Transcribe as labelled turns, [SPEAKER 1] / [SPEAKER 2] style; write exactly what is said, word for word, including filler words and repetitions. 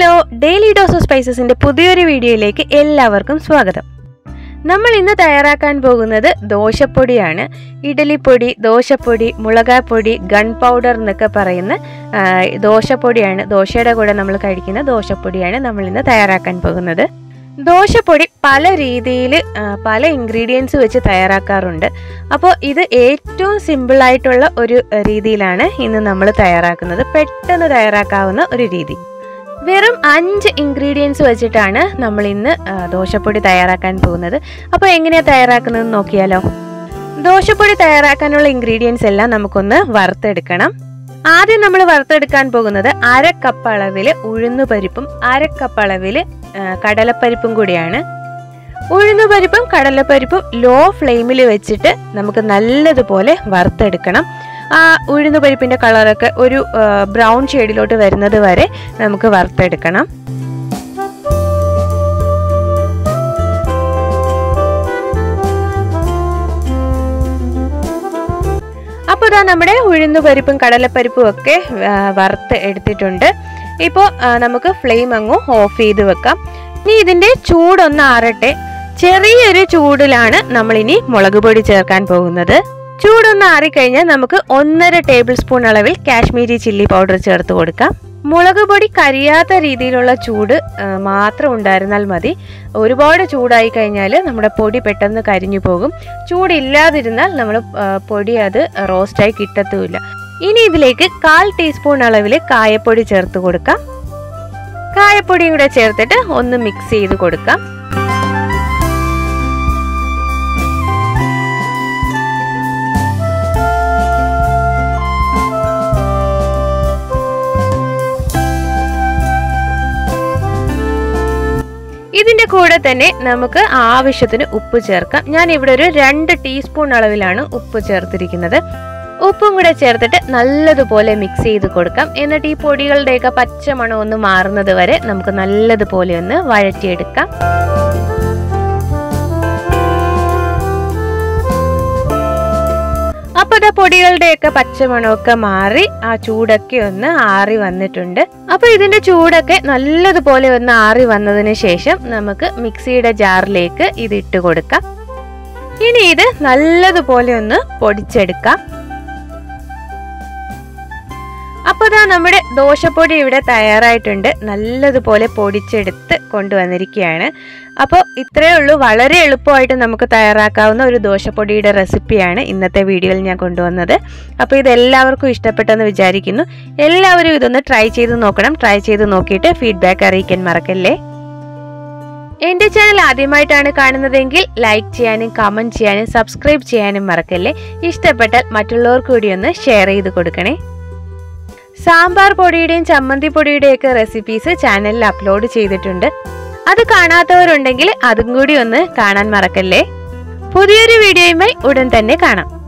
[SPEAKER 1] Hello, daily dose of സ്പൈസസിന്റെ പുതിയൊരു വീഡിയോയിലേക്ക് എല്ലാവർക്കും സ്വാഗതം. നമ്മൾ ഇന്ന് തയ്യാറാക്കാൻ പോകുന്നത് ദോശപ്പൊടിയാണ്. ഇഡ്ഡലിപ്പൊടി, ദോശപ്പൊടി, മുളകാപ്പൊടി, ഗൺ പൗഡർ എന്നൊക്കെ പറയുന്ന ദോശപ്പൊടിയാണ്. ദോശയുടെ കൂടെ നമ്മൾ കഴിക്കുന്ന ദോശപ്പൊടിയാണ് നമ്മൾ ഇന്ന് തയ്യാറാക്കാൻ പോകുന്നത്. ദോശപ്പൊടി പല രീതിയിൽ പല ഇൻഗ്രീഡിയൻസ് വെച്ച് തയ്യാറാക്കാറുണ്ട്. അപ്പോൾ ഇത് ഏറ്റവും സിമ്പിളായിട്ടുള്ള ഒരു രീതിയിലാണ് ഇന്ന് നമ്മൾ തയ്യാറാക്കുന്നത്. പെട്ടെന്ന് തയ്യാറാക്കാവുന്ന ഒരു രീതി. വെറും അഞ്ച് ഇൻഗ്രീഡിയൻസ് വെച്ചിട്ടാണ് നമ്മൾ ഇന്ന് ദോശപ്പൊടി തയ്യാറാക്കാൻ പോകുന്നത്. അപ്പോൾ എങ്ങനെയാണ് തയ്യാറാക്കുന്നതെന്ന് നോക്കിയാലോ. ദോശപ്പൊടി തയ്യാറാക്കാനുള്ള ഇൻഗ്രീഡിയൻസ് എല്ലാം നമുക്കൊന്ന് വറുത്തെടുക്കണം. ആദ്യം നമ്മൾ വറുത്തെടുക്കാൻ പോകുന്നത് അര കപ്പ് അളവിൽ ഉഴുന്നുപരിപ്പും അര കപ്പ് അളവിൽ കടലപ്പരിപ്പും കൂടിയാണ്. ഉഴുന്നുപരിപ്പും കടലപ്പരിപ്പും ലോ ഫ്ലെയിമിൽ വെച്ചിട്ട് നമുക്ക് നല്ലതുപോലെ വറുത്തെടുക്കണം. ആ ഉഴുന്നുപരിപ്പിൻ്റെ കളറൊക്കെ ഒരു ബ്രൗൺ ഷെയ്ഡിലോട്ട് വരുന്നത് വരെ നമുക്ക് വറുത്തെടുക്കണം. അപ്പോൾ ഇതാ നമ്മുടെ ഉഴുന്നുപരിപ്പും കടലപ്പരിപ്പും ഒക്കെ വറുത്ത് എടുത്തിട്ടുണ്ട്. ഇപ്പോൾ നമുക്ക് ഫ്ലെയിം അങ്ങ് ഓഫ് ചെയ്ത് വെക്കാം. ഇനി ഇതിൻ്റെ ചൂടൊന്ന് ആറട്ടെ. ചെറിയൊരു ചൂടിലാണ് നമ്മളിനി മുളക് പൊടി ചേർക്കാൻ പോകുന്നത്. ചൂടൊന്ന് ആറിക്കഴിഞ്ഞാൽ നമുക്ക് ഒന്നര ടേബിൾ സ്പൂൺ അളവിൽ കാശ്മീരി ചില്ലി പൗഡർ ചേർത്ത് കൊടുക്കാം. മുളക് പൊടി കരിയാത്ത രീതിയിലുള്ള ചൂട് മാത്രം ഉണ്ടായിരുന്നാൽ മതി. ഒരുപാട് ചൂടായി കഴിഞ്ഞാൽ നമ്മുടെ പൊടി പെട്ടെന്ന് കരിഞ്ഞു പോകും. ചൂടില്ലാതിരുന്നാൽ നമ്മൾ പൊടി അത് റോസ്റ്റായി കിട്ടത്തുമില്ല. ഇനി ഇതിലേക്ക് കാൽ ടീസ്പൂൺ അളവിൽ കായപ്പൊടി ചേർത്ത് കൊടുക്കാം. കായപ്പൊടിയും കൂടെ ചേർത്തിട്ട് ഒന്ന് മിക്സ് ചെയ്ത് കൊടുക്കാം. ഇതിൻ്റെ കൂടെ തന്നെ നമുക്ക് ആവശ്യത്തിന് ഉപ്പ് ചേർക്കാം. ഞാൻ ഇവിടെ ഒരു രണ്ട് ടീസ്പൂൺ അളവിലാണ് ഉപ്പ് ചേർത്തിരിക്കുന്നത്. ഉപ്പും കൂടെ ചേർത്തിട്ട് നല്ലതുപോലെ മിക്സ് ചെയ്ത് കൊടുക്കാം. എന്നിട്ട് ഈ പൊടികളുടെയൊക്കെ പച്ചമണം ഒന്ന് മാറുന്നത് വരെ നമുക്ക് നല്ലതുപോലെ ഒന്ന് വഴറ്റിയെടുക്കാം. അപ്പോൾ ഇതാ പൊടികളുടെയൊക്കെ പച്ചമണമൊക്കെ മാറി ആ ചൂടൊക്കെ ഒന്ന് ആറി വന്നിട്ടുണ്ട്. അപ്പോൾ ഇതിന്റെ ചൂടൊക്കെ നല്ലതുപോലെ ഒന്ന് ആറി വന്നതിന് ശേഷം നമുക്ക് മിക്സിയുടെ ജാറിലേക്ക് ഇത് ഇട്ട് കൊടുക്കാം. ഇനി ഇത് നല്ലതുപോലെ ഒന്ന് പൊടിച്ചെടുക്കാം. അപ്പോൾ ഇതാ നമ്മുടെ ദോശപ്പൊടി ഇവിടെ തയ്യാറായിട്ടുണ്ട്. നല്ലതുപോലെ പൊടിച്ചെടുത്ത് കൊണ്ടുവന്നിരിക്കുകയാണ്. അപ്പോൾ ഇത്രയേ ഉള്ളൂ. വളരെ എളുപ്പമായിട്ട് നമുക്ക് തയ്യാറാക്കാവുന്ന ഒരു ദോശപ്പൊടിയുടെ റെസിപ്പിയാണ് ഇന്നത്തെ വീഡിയോയിൽ ഞാൻ കൊണ്ടുവന്നത്. അപ്പോൾ ഇതെല്ലാവർക്കും ഇഷ്ടപ്പെട്ടെന്ന് വിചാരിക്കുന്നു. എല്ലാവരും ഇതൊന്ന് ട്രൈ ചെയ്ത് നോക്കണം. ട്രൈ ചെയ്ത് നോക്കിയിട്ട് ഫീഡ്ബാക്ക് അറിയിക്കാൻ മറക്കല്ലേ. എൻ്റെ ചാനൽ ആദ്യമായിട്ടാണ് കാണുന്നതെങ്കിൽ ലൈക്ക് ചെയ്യാനും കമൻറ്റ് ചെയ്യാനും സബ്സ്ക്രൈബ് ചെയ്യാനും മറക്കല്ലേ. ഇഷ്ടപ്പെട്ടാൽ മറ്റുള്ളവർക്ക് കൂടി ഒന്ന് ഷെയർ ചെയ്ത് കൊടുക്കണേ. സാമ്പാർ പൊടിയുടെയും ചമ്മന്തി പൊടിയുടെയൊക്കെ റെസിപ്പീസ് ചാനലിൽ അപ്ലോഡ് ചെയ്തിട്ടുണ്ട്. അത് കാണാത്തവരുണ്ടെങ്കിൽ അതും കൂടി ഒന്ന് കാണാൻ മറക്കല്ലേ. പുതിയൊരു വീഡിയോയുമായി ഉടൻ തന്നെ കാണാം.